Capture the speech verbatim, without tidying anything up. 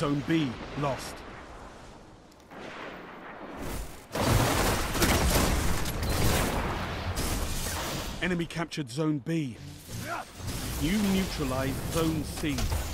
Zone B lost. Enemy captured Zone B. You neutralized Zone C.